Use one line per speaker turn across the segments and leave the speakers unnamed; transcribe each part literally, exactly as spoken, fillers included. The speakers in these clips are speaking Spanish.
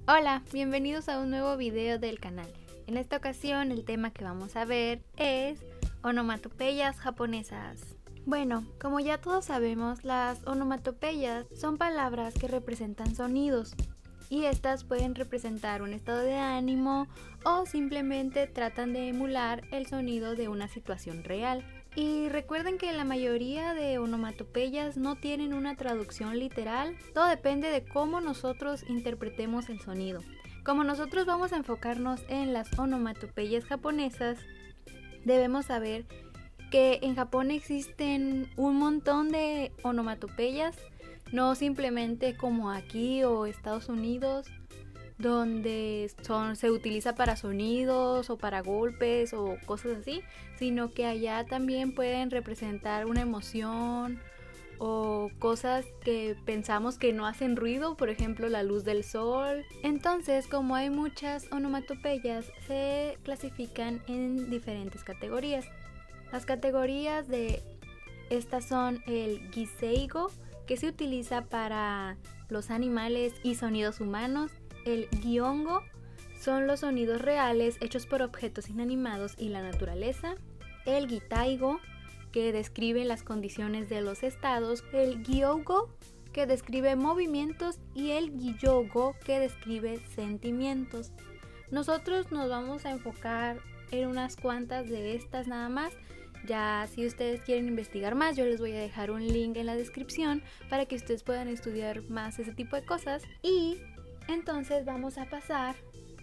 Hola, bienvenidos a un nuevo video del canal. En esta ocasión el tema que vamos a ver es onomatopeyas japonesas. Bueno, como ya todos sabemos, las onomatopeyas son palabras que representan sonidos y estas pueden representar un estado de ánimo o simplemente tratan de emular el sonido de una situación real. Y recuerden que la mayoría de onomatopeyas no tienen una traducción literal, todo depende de cómo nosotros interpretemos el sonido. Como nosotros vamos a enfocarnos en las onomatopeyas japonesas, debemos saber que en Japón existen un montón de onomatopeyas, no simplemente como aquí o Estados Unidos, donde son, se utiliza para sonidos o para golpes o cosas así, sino que allá también pueden representar una emoción o cosas que pensamos que no hacen ruido, por ejemplo la luz del sol. Entonces, como hay muchas onomatopeyas, se clasifican en diferentes categorías. Las categorías de estas son el giseigo, que se utiliza para los animales y sonidos humanos. El gyongo son los sonidos reales hechos por objetos inanimados y la naturaleza. El gitaigo, que describe las condiciones de los estados. El gyougo, que describe movimientos. Y el giyougo, que describe sentimientos. Nosotros nos vamos a enfocar en unas cuantas de estas nada más. Ya si ustedes quieren investigar más, yo les voy a dejar un link en la descripción para que ustedes puedan estudiar más ese tipo de cosas. Y entonces vamos a pasar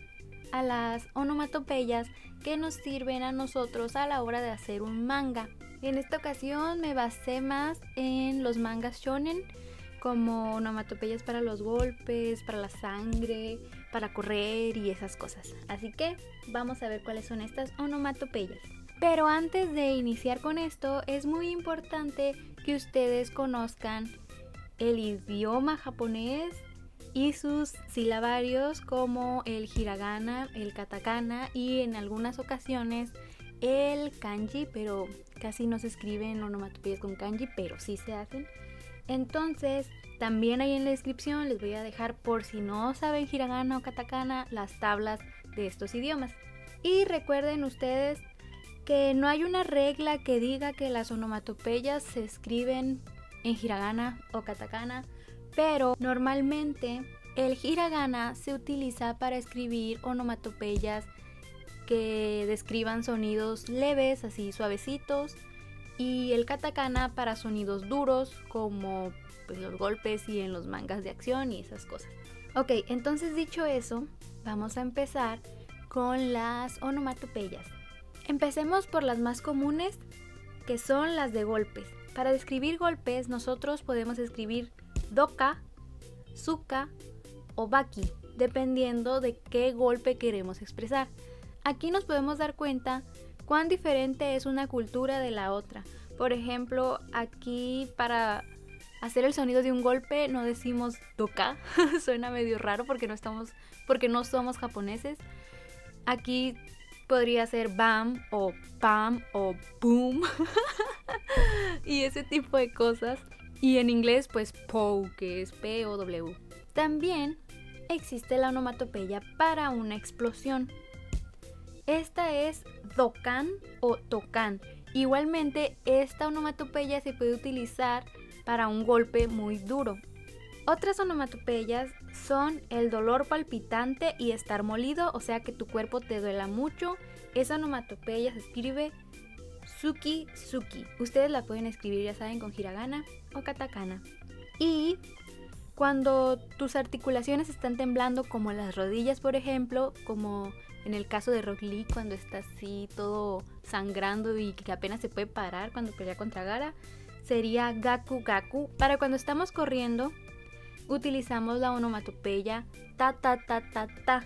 a las onomatopeyas que nos sirven a nosotros a la hora de hacer un manga. En esta ocasión me basé más en los mangas shonen, como onomatopeyas para los golpes, para la sangre, para correr y esas cosas. Así que vamos a ver cuáles son estas onomatopeyas. Pero antes de iniciar con esto, es muy importante que ustedes conozcan el idioma japonés y sus silabarios, como el hiragana, el katakana y en algunas ocasiones el kanji, pero casi no se escriben onomatopeyas con kanji, pero sí se hacen. Entonces, también ahí en la descripción les voy a dejar, por si no saben hiragana o katakana, las tablas de estos idiomas. Y recuerden ustedes que no hay una regla que diga que las onomatopeyas se escriben en hiragana o katakana, pero normalmente el hiragana se utiliza para escribir onomatopeyas que describan sonidos leves, así suavecitos, y el katakana para sonidos duros, como pues, los golpes y en los mangas de acción y esas cosas. Ok, entonces dicho eso, vamos a empezar con las onomatopeyas. Empecemos por las más comunes, que son las de golpes. Para describir golpes, nosotros podemos escribir doka, suka o baki, dependiendo de qué golpe queremos expresar. Aquí nos podemos dar cuenta cuán diferente es una cultura de la otra. Por ejemplo, aquí para hacer el sonido de un golpe no decimos doka, suena medio raro porque no estamos, porque no somos japoneses. Aquí podría ser bam o pam o boom y ese tipo de cosas. Y en inglés pues pow, que es P O W. También existe la onomatopeya para una explosión. Esta es dokan o tokan. Igualmente esta onomatopeya se puede utilizar para un golpe muy duro. Otras onomatopeyas son el dolor palpitante y estar molido, o sea que tu cuerpo te duela mucho. Esa onomatopeya se escribe suki suki. Ustedes la pueden escribir, ya saben, con hiragana o katakana. Y cuando tus articulaciones están temblando, como las rodillas, por ejemplo, como en el caso de Rock Lee, cuando está así todo sangrando y que apenas se puede parar cuando pelea contra Gaara, sería gaku gaku. Para cuando estamos corriendo, utilizamos la onomatopeya ta ta ta ta ta.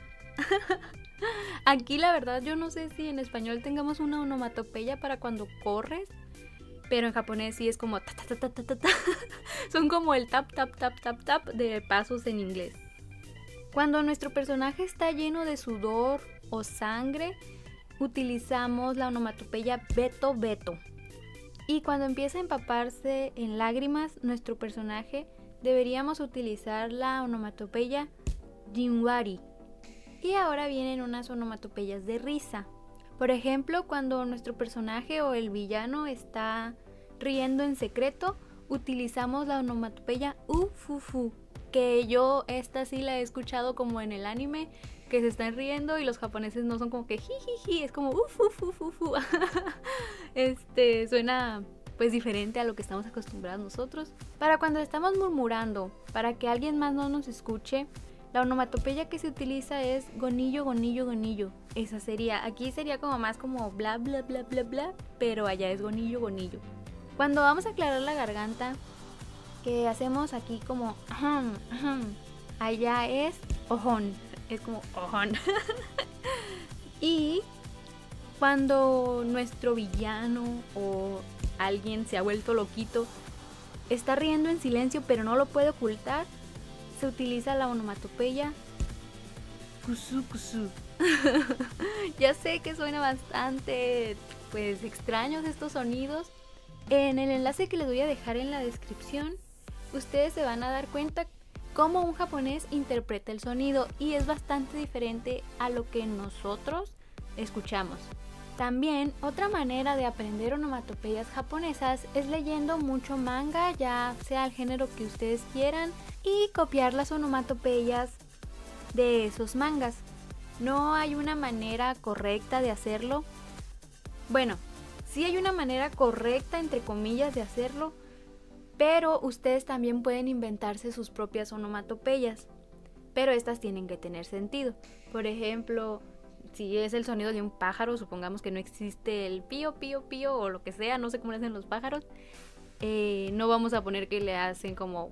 Aquí la verdad yo no sé si en español tengamos una onomatopeya para cuando corres, pero en japonés sí es como ta ta ta ta ta ta ta. Son como el tap tap tap tap tap de pasos en inglés. Cuando nuestro personaje está lleno de sudor o sangre, utilizamos la onomatopeya beto beto. Y cuando empieza a empaparse en lágrimas nuestro personaje, deberíamos utilizar la onomatopeya jinwari. Y ahora vienen unas onomatopeyas de risa. Por ejemplo, cuando nuestro personaje o el villano está riendo en secreto, utilizamos la onomatopeya ufufu, que yo esta sí la he escuchado como en el anime, que se están riendo y los japoneses no son como que jijiji, es como ufufufufu. Este suena pues diferente a lo que estamos acostumbrados nosotros. Para cuando estamos murmurando, para que alguien más no nos escuche, la onomatopeya que se utiliza es gonillo, gonillo, gonillo. Esa sería, aquí sería como más como bla bla bla bla bla, pero allá es gonillo, gonillo. Cuando vamos a aclarar la garganta, que hacemos aquí como ahem, ahem, allá es ojón, es como ojón. Y cuando nuestro villano o alguien se ha vuelto loquito, está riendo en silencio pero no lo puede ocultar, se utiliza la onomatopeya kusu kusu. Ya sé que suena bastante pues extraños estos sonidos. En el enlace que les voy a dejar en la descripción, ustedes se van a dar cuenta cómo un japonés interpreta el sonido y es bastante diferente a lo que nosotros escuchamos. También otra manera de aprender onomatopeyas japonesas es leyendo mucho manga, ya sea el género que ustedes quieran, y copiar las onomatopeyas de esos mangas. No hay una manera correcta de hacerlo. Bueno, sí hay una manera correcta entre comillas de hacerlo, pero ustedes también pueden inventarse sus propias onomatopeyas, pero estas tienen que tener sentido. Por ejemplo, si es el sonido de un pájaro, supongamos que no existe el pío, pío, pío o lo que sea, no sé cómo le hacen los pájaros, eh, no vamos a poner que le hacen como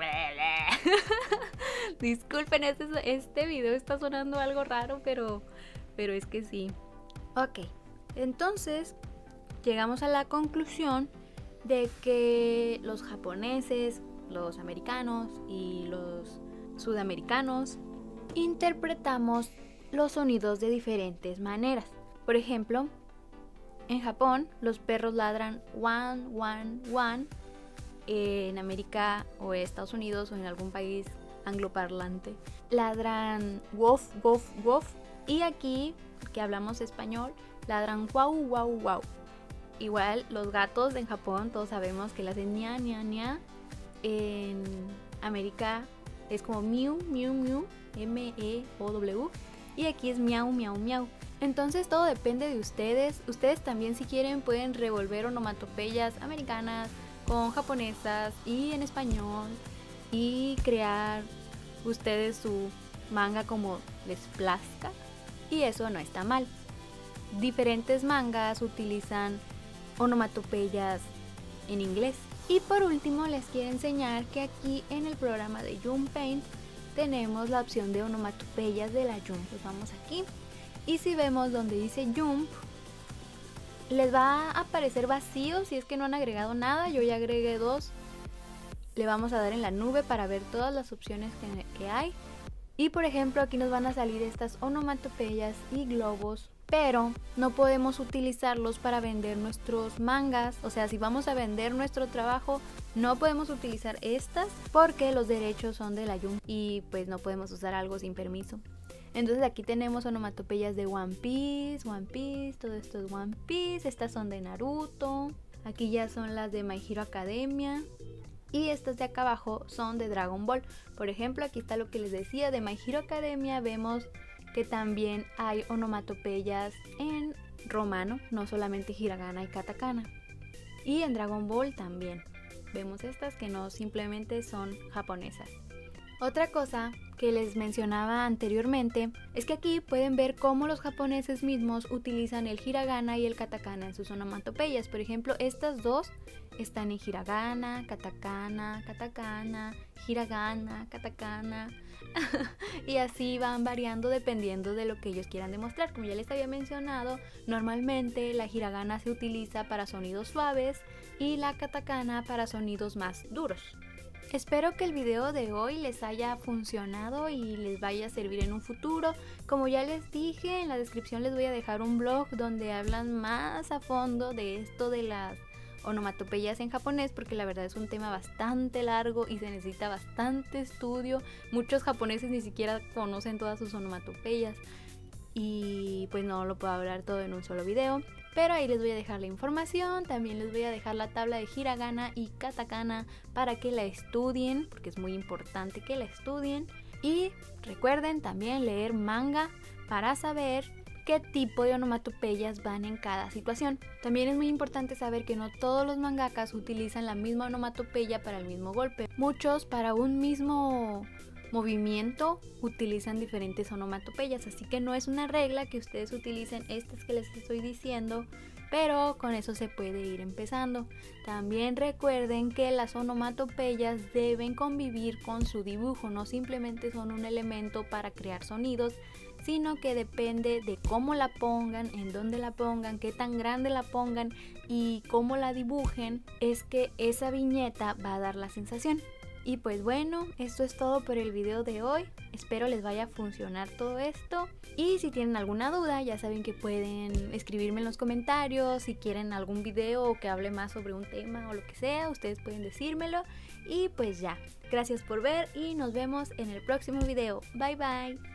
disculpen, este, este video está sonando algo raro, pero, pero es que sí. Ok, entonces llegamos a la conclusión de que los japoneses, los americanos y los sudamericanos interpretamos los sonidos de diferentes maneras. Por ejemplo, en Japón los perros ladran wan, wan, wan. En América o Estados Unidos o en algún país angloparlante ladran wof, wof, wof. Y aquí, que hablamos español, ladran guau, guau, guau. Igual los gatos en Japón todos sabemos que le hacen ña, ña, ña. En América es como miu, miu, miu, M E O W. Y aquí es miau, miau, miau. Entonces todo depende de ustedes. Ustedes también, si quieren, pueden revolver onomatopeyas americanas con japonesas y en español y crear ustedes su manga como les plazca, y eso no está mal. Diferentes mangas utilizan onomatopeyas en inglés. Y por último les quiero enseñar que aquí en el programa de Jump Paint tenemos la opción de onomatopeyas de la Jump. Pues vamos aquí y si vemos donde dice Jump, les va a aparecer vacío si es que no han agregado nada. Yo ya agregué dos. Le vamos a dar en la nube para ver todas las opciones que, que hay. Y por ejemplo aquí nos van a salir estas onomatopeyas y globos, pero no podemos utilizarlos para vender nuestros mangas. O sea, si vamos a vender nuestro trabajo, no podemos utilizar estas porque los derechos son de la Jump y pues no podemos usar algo sin permiso. Entonces aquí tenemos onomatopeyas de One Piece, One Piece, todo esto es One Piece. Estas son de Naruto. Aquí ya son las de My Hero Academia. Y estas de acá abajo son de Dragon Ball. Por ejemplo, aquí está lo que les decía de My Hero Academia. Vemos que también hay onomatopeyas en romano, no solamente hiragana y katakana. Y en Dragon Ball también vemos estas que no simplemente son japonesas. Otra cosa que les mencionaba anteriormente es que aquí pueden ver cómo los japoneses mismos utilizan el hiragana y el katakana en sus onomatopeyas. Por ejemplo, estas dos están en hiragana, katakana, katakana, hiragana, katakana. Y así van variando dependiendo de lo que ellos quieran demostrar. Como ya les había mencionado, normalmente la hiragana se utiliza para sonidos suaves y la katakana para sonidos más duros. Espero que el video de hoy les haya funcionado y les vaya a servir en un futuro. Como ya les dije, en la descripción les voy a dejar un blog donde hablan más a fondo de esto de las onomatopeyas en japonés, porque la verdad es un tema bastante largo y se necesita bastante estudio. Muchos japoneses ni siquiera conocen todas sus onomatopeyas y pues no lo puedo hablar todo en un solo video, pero ahí les voy a dejar la información. También les voy a dejar la tabla de hiragana y katakana para que la estudien, porque es muy importante que la estudien. Y recuerden también leer manga para saber qué tipo de onomatopeyas van en cada situación. También es muy importante saber que no todos los mangakas utilizan la misma onomatopeya para el mismo golpe. Muchos para un mismo movimiento utilizan diferentes onomatopeyas, así que no es una regla que ustedes utilicen estas que les estoy diciendo, pero con eso se puede ir empezando. También recuerden que las onomatopeyas deben convivir con su dibujo, no simplemente son un elemento para crear sonidos, sino que depende de cómo la pongan, en dónde la pongan, qué tan grande la pongan y cómo la dibujen, es que esa viñeta va a dar la sensación. Y pues bueno, esto es todo por el video de hoy. Espero les vaya a funcionar todo esto. Y si tienen alguna duda, ya saben que pueden escribirme en los comentarios. Si quieren algún video o que hable más sobre un tema o lo que sea, ustedes pueden decírmelo. Y pues ya, gracias por ver y nos vemos en el próximo video. Bye bye.